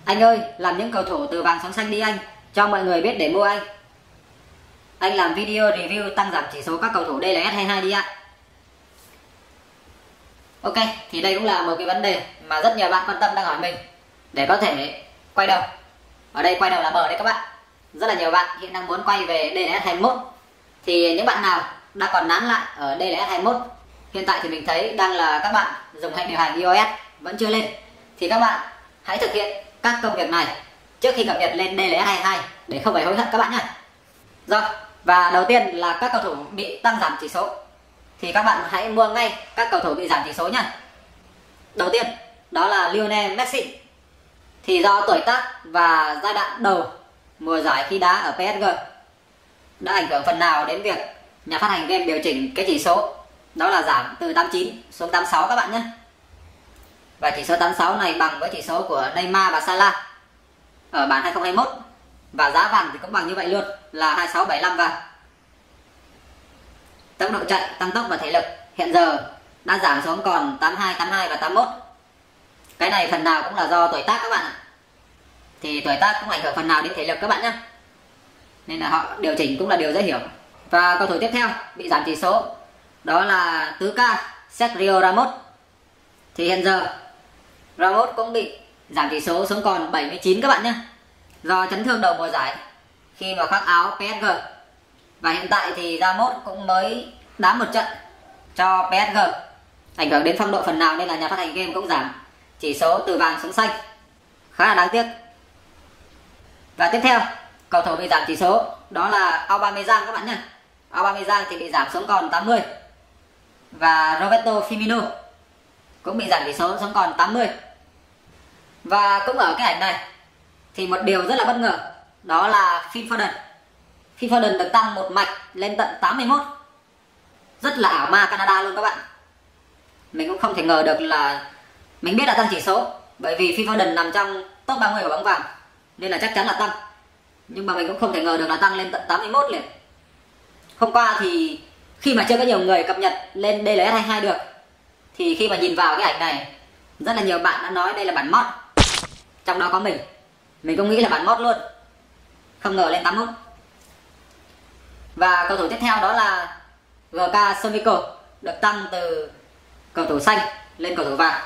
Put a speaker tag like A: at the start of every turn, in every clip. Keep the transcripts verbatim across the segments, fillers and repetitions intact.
A: Anh ơi, làm những cầu thủ từ vàng xuống xanh đi anh, cho mọi người biết để mua anh. Anh làm video review tăng giảm chỉ số các cầu thủ đê lờ ét hai hai đi ạ. Ok, thì đây cũng là một cái vấn đề mà rất nhiều bạn quan tâm đang hỏi mình để có thể quay đầu. Ở đây quay đầu là bờ đấy các bạn. Rất là nhiều bạn hiện đang muốn quay về đê lờ ét hai mốt. Thì những bạn nào đang còn nán lại ở đê lờ ét hai mốt, hiện tại thì mình thấy đang là các bạn dùng hệ điều hành i ô ét vẫn chưa lên, thì các bạn hãy thực hiện các công việc này trước khi cập nhật lên đê lờ ét hai hai để không phải hối hận các bạn nhé. Rồi, và đầu tiên là các cầu thủ bị tăng giảm chỉ số thì các bạn hãy mua ngay các cầu thủ bị giảm chỉ số nha. Đầu tiên đó là Lionel Messi. Thì do tuổi tác và giai đoạn đầu mùa giải khi đá ở pê ét giê đã ảnh hưởng phần nào đến việc nhà phát hành game điều chỉnh cái chỉ số, đó là giảm từ tám mươi chín xuống tám mươi sáu các bạn nhé. Và chỉ số tám mươi sáu này bằng với chỉ số của Neymar và Salah ở bản hai không hai mốt, và giá vàng thì cũng bằng như vậy luôn là hai sáu bảy lăm vàng. Tốc độ chạy, tăng tốc và thể lực hiện giờ đã giảm xuống còn tám mươi hai, tám mươi hai và tám mươi mốt. Cái này phần nào cũng là do tuổi tác các bạn ạ. Thì tuổi tác cũng ảnh hưởng phần nào đến thể lực các bạn nhé, nên là họ điều chỉnh cũng là điều dễ hiểu. Và cầu thủ tiếp theo bị giảm chỉ số đó là tứ ca Sergio Ramos. Thì hiện giờ Ramos cũng bị giảm chỉ số xuống còn bảy mươi chín các bạn nhé, do chấn thương đầu mùa giải khi mà khoác áo pê ét giê. Và hiện tại thì Ramos cũng mới đá một trận cho pê ét giê, ảnh hưởng đến phong độ phần nào nên là nhà phát hành game cũng giảm chỉ số từ vàng xuống xanh, khá là đáng tiếc. Và tiếp theo cầu thủ bị giảm chỉ số đó là Aubameyang các bạn nhé. Aubameyang thì bị giảm xuống còn tám mươi, và Roberto Firmino cũng bị giảm chỉ số xuống còn tám mươi. Và cũng ở cái ảnh này thì một điều rất là bất ngờ đó là Phil Foden. Phil Foden được tăng một mạch lên tận tám mươi mốt, rất là ảo ma Canada luôn các bạn. Mình cũng không thể ngờ được là, mình biết là tăng chỉ số bởi vì Phil Foden nằm trong top ba mươi của bóng vàng nên là chắc chắn là tăng, nhưng mà mình cũng không thể ngờ được là tăng lên tận tám mươi mốt liền. Hôm qua thì khi mà chưa có nhiều người cập nhật lên đê lờ ét hai hai được, thì khi mà nhìn vào cái ảnh này, rất là nhiều bạn đã nói đây là bản mod, trong đó có mình mình cũng nghĩ là bản mod luôn, không ngờ lên tám mươi mốt. Và cầu thủ tiếp theo đó là giê ca Sumiko, được tăng từ cầu thủ xanh lên cầu thủ vàng.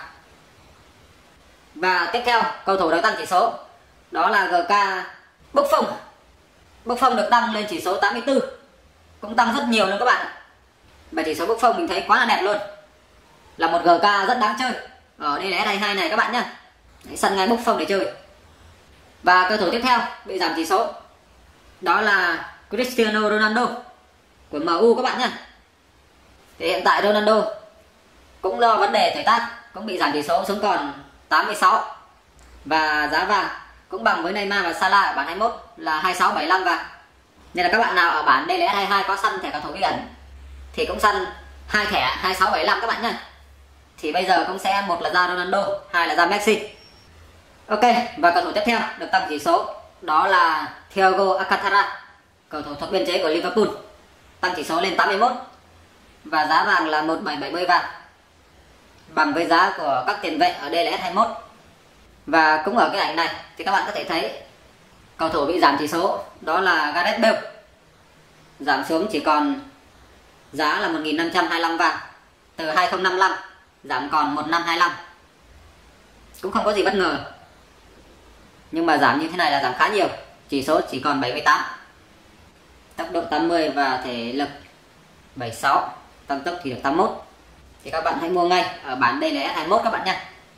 A: Và tiếp theo cầu thủ được tăng chỉ số đó là giê ca Buffon. Buffon được tăng lên chỉ số tám mươi tư, cũng tăng rất nhiều luôn các bạn. Và chỉ số Buffon mình thấy quá là đẹp luôn, là một giê ca rất đáng chơi ở đê lờ ét hai hai này các bạn nhé. Hãy săn ngay Buffon để chơi. Và cầu thủ tiếp theo bị giảm chỉ số đó là Cristiano Ronaldo của em u các bạn nhé. Thì hiện tại Ronaldo cũng do vấn đề tuổi tác cũng bị giảm chỉ số xuống còn tám mươi sáu, và giá vàng cũng bằng với Neymar và Salah ở bản hai mốt là hai sáu bảy lăm vàng. Nên là các bạn nào ở bản đê lờ ét hai hai có săn thẻ cầu thủ bí ẩn thì cũng săn hai thẻ hai sáu bảy lăm các bạn nhé. Thì bây giờ cũng sẽ một là ra Ronaldo, hai là ra Messi. Ok, và cầu thủ tiếp theo được tăng chỉ số đó là Thiago Alcantara, cầu thủ thuộc biên chế của Liverpool, tăng chỉ số lên tám mươi mốt, và giá vàng là một bảy bảy mươi vàng, bằng với giá của các tiền vệ ở đê lờ ét hai mốt. Và cũng ở cái ảnh này thì các bạn có thể thấy cầu thủ bị giảm chỉ số đó là Gareth Bale, giảm xuống chỉ còn giá là một nghìn năm trăm hai mươi lăm vàng, từ hai không năm lăm giảm còn một năm hai lăm. Cũng không có gì bất ngờ, nhưng mà giảm như thế này là giảm khá nhiều, chỉ số chỉ còn bảy mươi tám, tốc độ tám mươi và thể lực bảy mươi sáu, tăng tốc thì được tám mươi mốt. Thì các bạn hãy mua ngay ở bản đê lờ ét hai mốt các bạn nha.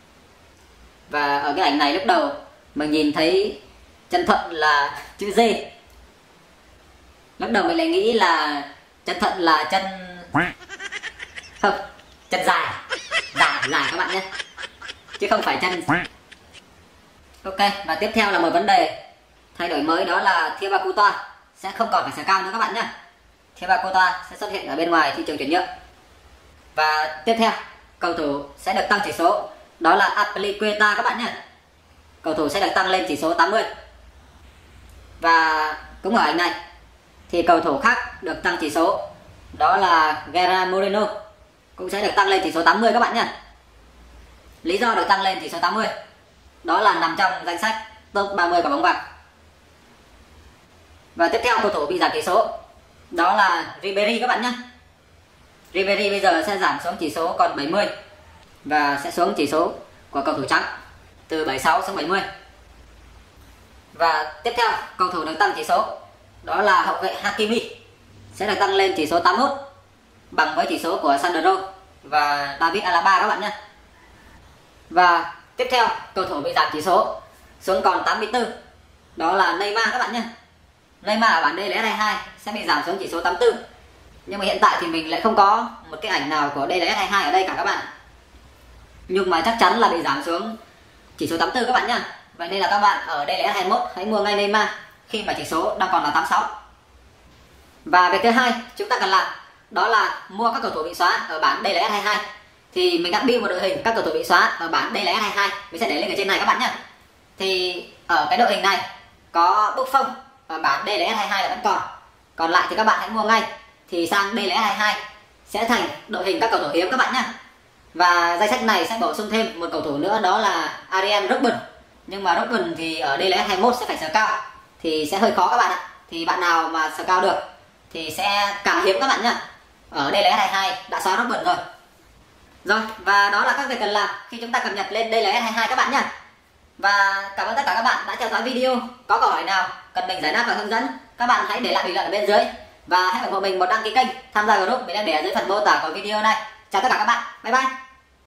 A: Và ở cái ảnh này lúc đầu mình nhìn thấy chân thuận là chữ D, lúc đầu mình lại nghĩ là chân thuận là chân không, chân dài dài dài các bạn nhé, chứ không phải chân. Ok, và tiếp theo là một vấn đề thay đổi mới đó là Thiago Courtois sẽ không còn phải sờ cao nữa các bạn nhé. Thiago Courtois sẽ xuất hiện ở bên ngoài thị trường chuyển nhượng. Và tiếp theo cầu thủ sẽ được tăng chỉ số đó là Azpilicueta các bạn nhé. Cầu thủ sẽ được tăng lên chỉ số tám mươi. Và cũng ở ảnh này thì cầu thủ khác được tăng chỉ số đó là Gerard Moreno, cũng sẽ được tăng lên chỉ số tám mươi các bạn nhé. Lý do được tăng lên chỉ số tám mươi đó là nằm trong danh sách top ba mươi quả bóng vàng. Và tiếp theo cầu thủ bị giảm chỉ số đó là Ribery các bạn nhé. Ribery bây giờ sẽ giảm xuống chỉ số còn bảy mươi và sẽ xuống chỉ số của cầu thủ trắng từ bảy mươi sáu xuống bảy mươi. Và tiếp theo cầu thủ được tăng chỉ số đó là hậu vệ Hakimi, sẽ được tăng lên chỉ số tám mươi mốt bằng với chỉ số của Sandro và David Alaba các bạn nhé. Và tiếp theo cầu thủ bị giảm chỉ số xuống còn tám mươi tư đó là Neymar các bạn nhé. Neymar ở bảng đê lờ ét hai mươi hai sẽ bị giảm xuống chỉ số tám mươi tư. Nhưng mà hiện tại thì mình lại không có một cái ảnh nào của đê lờ ét hai mươi hai ở đây cả các bạn. Nhưng mà chắc chắn là bị giảm xuống chỉ số tám mươi tư các bạn nhé. Vậy nên là các bạn ở đê lờ ét hai mươi mốt hãy mua ngay Neymar khi mà chỉ số đang còn là tám mươi sáu. Và việc thứ hai chúng ta cần làm đó là mua các cầu thủ bị xóa ở bảng đê lờ ét hai mươi hai. Thì mình đã build một đội hình các cầu thủ bị xóa ở bảng đê lờ ét hai mươi hai, mình sẽ để link ở trên này các bạn nhé. Thì ở cái đội hình này có Buffon ở bảng đê lờ ét hai mươi hai là vẫn còn. Còn lại thì các bạn hãy mua ngay, thì sang đê lờ ét hai mươi hai sẽ thành đội hình các cầu thủ hiếm các bạn nhé. Và danh sách này sẽ bổ sung thêm một cầu thủ nữa đó là Arjen Robben. Nhưng mà Robben thì ở đê lờ ét hai mươi mốt sẽ phải sờ cao thì sẽ hơi khó các bạn ạ. Thì bạn nào mà sờ cao được thì sẽ càng hiếm các bạn nhé. Ở đê lờ ét hai mươi hai đã xóa Robben rồi. Rồi, và đó là các việc cần làm khi chúng ta cập nhật lên đê lờ ét hai mươi hai các bạn nhé. Và cảm ơn tất cả các bạn đã theo dõi video. Có câu hỏi nào cần mình giải đáp và hướng dẫn, các bạn hãy để lại bình luận ở bên dưới. Và hãy ủng hộ mình một đăng ký kênh, tham gia group mình đang để ở dưới phần mô tả của video này. Chào tất cả các bạn, bye bye.